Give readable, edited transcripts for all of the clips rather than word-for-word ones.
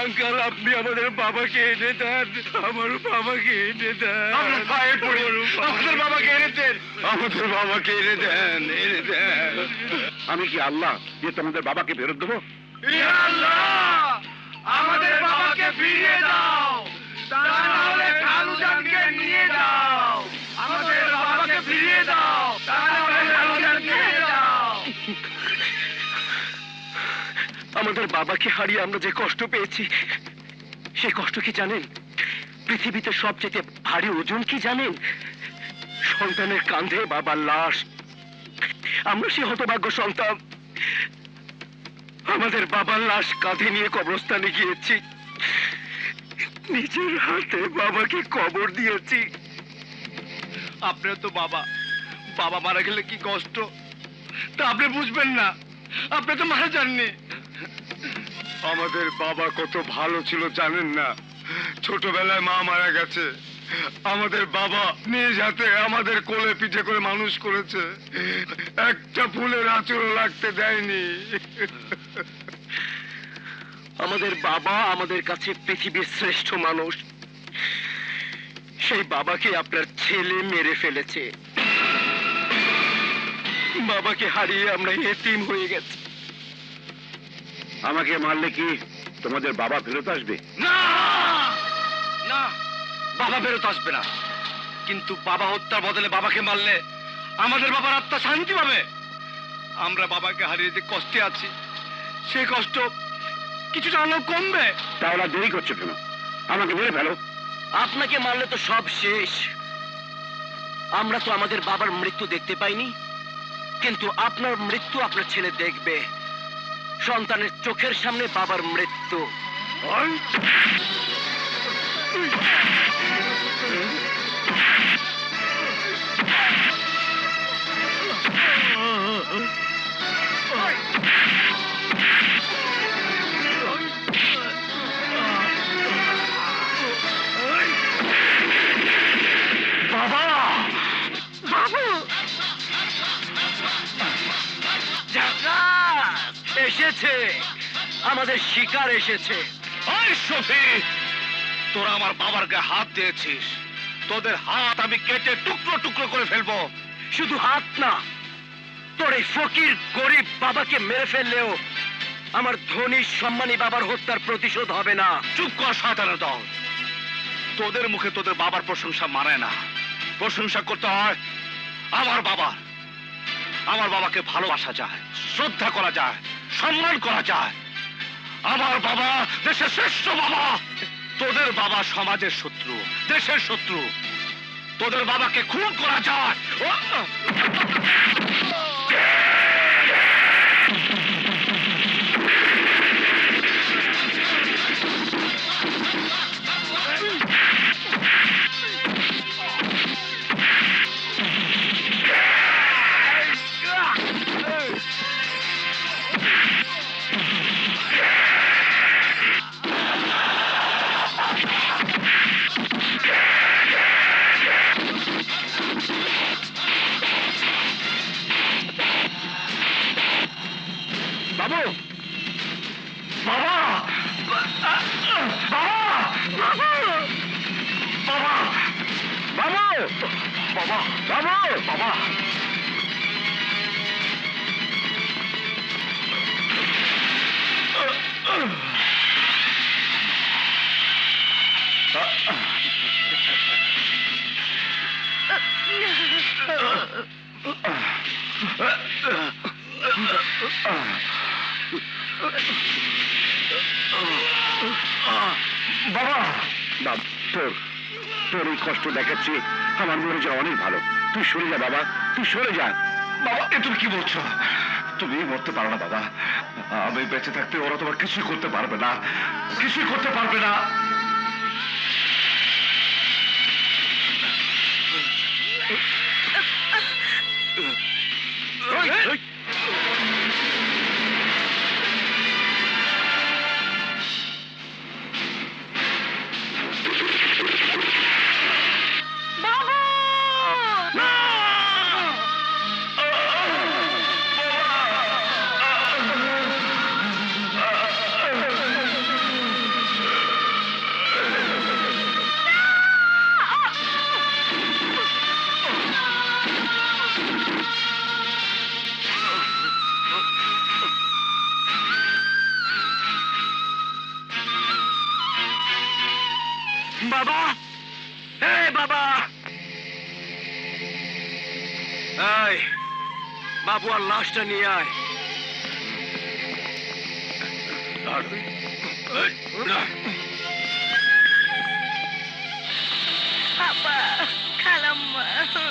Uncle আপনি আমাদের বাবাকে এনে দেন, আমার বাবাকে এনে দেন। আমরা পায়ে পড়ি, আমাদের বাবাকে এনে দেন, আমাদের বাবাকে এনে দেন, এনে দেন। আমি কি আল্লাহ যে তোমাদের বাবাকে ফেরত দেবো? ইয়া আল্লাহ, আমাদের বাবাকে ফিরিয়ে দাও, তা না হলে খালুজানকে নিয়ে যাও। আমাদের বাবাকে ফিরিয়ে দাও, তা না হলে খালুজানকে নিয়ে যাও। আমাদের বাবাকে হারিয়ে আমরা যে কষ্ট পেয়েছি, সেই কষ্ট কি জানেন? পৃথিবীতে সবচেয়ে ভারী ওজন কি জানেন? সন্তানের কাঁধে বাবার লাশ। আমরা সে হতভাগ্য সন্তান আমাদের বাবার লাশ কাঁধে নিয়ে কবরস্থানে গিয়েছি, নিজের হাতে বাবাকে কবর দিয়েছি। আপনার তো বাবা, বাবা মারা গেলে কি কষ্ট তা আপনি বুঝবেন না, আপনি তো মারা যাননি। আমাদের বাবা কত ভালো ছিল জানেন না? ছোটবেলায় মা মারা গেছে, আমাদের বাবা নিজ হাতে আমাদের কোলে পিঠে করে মানুষ করেছে, একটা ফুলের আঁচড়ও লাগতে দেয়নি। আমাদের বাবা আমাদের কাছে পৃথিবীর শ্রেষ্ঠ মানুষ, সেই বাবাকে আপনার ছেলে মেরে ফেলেছে। বাবাকে হারিয়ে আমরা এতিম হয়ে গেছি। আমাকে মারলে কি তোমাদের বাবা ফেরত আসবে? না না, বাবা ফেরত আসবে না, কিন্তু বাবা হত্যার বদলে বাবাকে মারলে আমাদের বাবার আত্মা শান্তি পাবে। আমরা বাবাকে হারিয়ে যে কষ্টে আছি, সেই কষ্ট কিছুটা হলেও কমবে। তাহলে আর দেরি করছো কেন? আমাকে মেরে ফেলো। আপনাকে মারলে তো সব শেষ। আমরা তো আমাদের বাবার মৃত্যু দেখতে পাইনি, কিন্তু আপনার মৃত্যু আপনার ছেলে দেখবে। সন্তানের চোখের সামনে বাবার মৃত্যু। বাবা, বাবু এসেছে, আমাদের শিকার এসেছে। ওই শফি, তোরা আমার বাবার গায়ে হাত দিয়েছিস, তোদের হাত আমি কেটে টুকরো টুকরো করে ফেলবো। শুধু হাত না, তোর এই ফকির গরিব বাবাকে মেরে ফেললেও আমার ধনী সম্মানী বাবার হত্যার প্রতিশোধ হবে না। চুপ কর শয়তানের দল, তোদের মুখে তোদের বাবার প্রশংসা মানায় না। প্রশংসা করতে হয় আমার বাবার। আমার বাবাকে ভালোবাসা যায়, শ্রদ্ধা করা যায়, সম্মান করা যায়। আমার বাবা দেশের শ্রেষ্ঠ বাবা। তোদের বাবা সমাজের শত্রু, দেশের শত্রু। তোদের বাবাকে খুন করা যায়। বাবু, বাবা, বাবা, বাবা, বাবু, বাবা, বাবু, বাবা। বাবা, তোর তোর এই কষ্ট দেখাচ্ছি আমার মনে হচ্ছে অনেক ভালো। তুই সরে যা বাবা, তুই সরে যা। বাবা, এ তুমি কি বলছো? তুমি মরতে পারো না বাবা। আমি বেঁচে থাকতে ওরা তোমার কিছুই করতে পারবে না, কিছুই করতে পারবে না। এই বাবু আর লাশটা নিয়ে আয়। বাবা, খালাম্মা।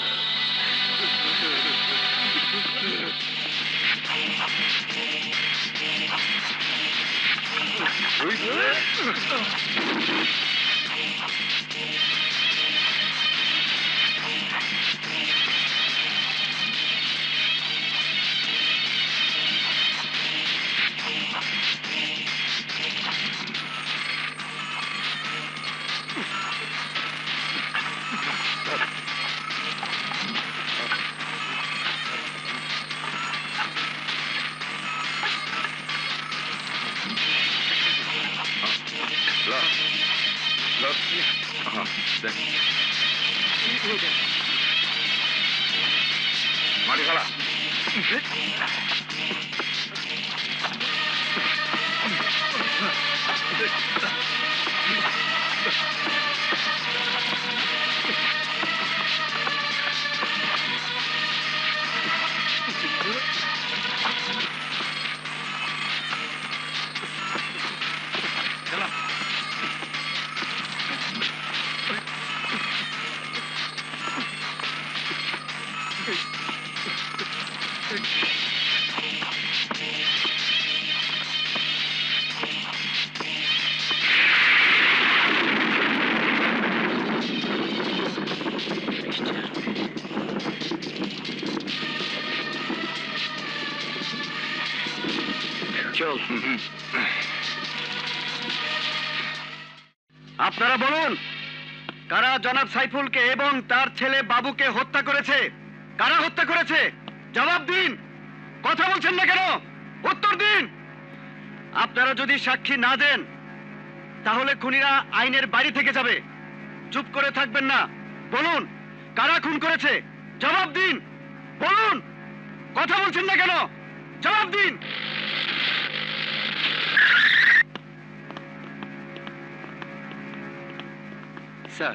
মাটি ফেলা। চল। আপনারা বলুন, কারা জনাব সাইফুলকে এবং তার ছেলে বাবুকে হত্যা করেছে? কারা হত্যা করেছে? জবাব দিন। কথা বলছেন না কেন? উত্তর দিন। আপনারা যদি সাক্ষী না দেন তাহলে খুনিরা আইনের বাইরে থেকে যাবে। চুপ করে থাকবেন না। বলুন, কারা খুন করেছে? জবাব দিন। বলুন, কথা বলছেন না কেন? জবাব দিন। Sir,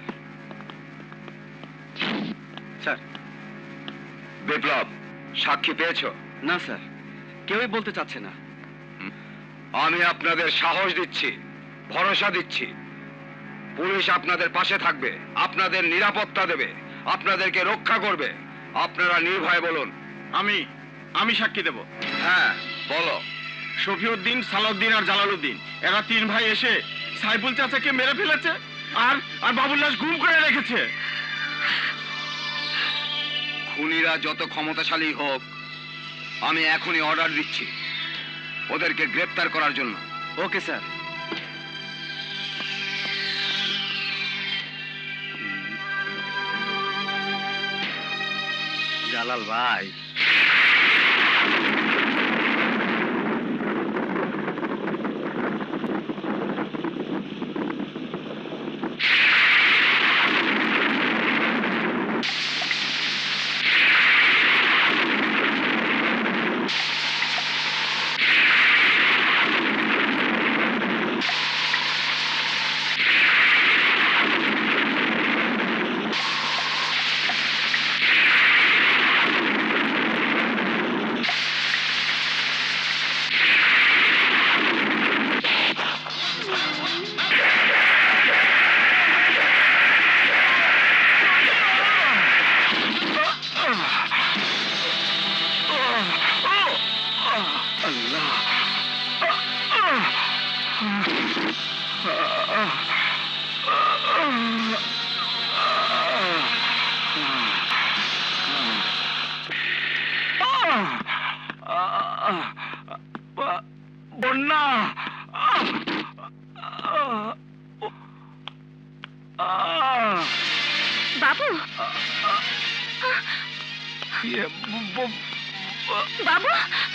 sir. বিপ্লব, সাক্ষী পেয়েছো? না স্যার, কেউই বলতে চাচ্ছে না। আমি আপনাদের সাহস দিচ্ছি, ভরসা দিচ্ছি। পুলিশ আপনাদের পাশে থাকবে, আপনাদের নিরাপত্তা দেবে, আপনাদেরকে রক্ষা করবে। আপনারা নির্ভয়ে বলুন। আমি সাক্ষী দেব। হ্যাঁ, বলো। শফিউদ্দিন, সালাউদ্দিন আর জালালউদ্দিন এরা তিন ভাই এসে সাইফুল চাচাকে মেরে ফেলেছে আর বাবুর লাশ গুম করে রেখেছে। খুনিরা যত ক্ষমতাশালী হোক, আমি এখনই অর্ডার দিচ্ছি ওদেরকে গ্রেপ্তার করার জন্য। Okay sir. জালাল ভাই, বন্যা। বাবু, বাবু,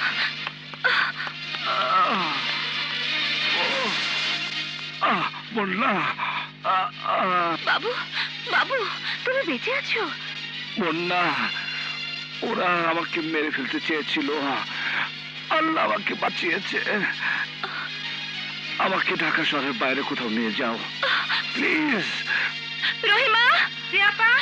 বন্যা। বাবু, বাবু, তুমি বেঁচে আছো? বন্যা, ওরা আমাকে মেরে ফেলতে চেয়েছিল, আল্লাহ আমাকে বাঁচিয়েছে। আমাকে ঢাকা শহরের বাইরে কোথাও নিয়ে যাও প্লিজ। রহিমা, রিয়াপা,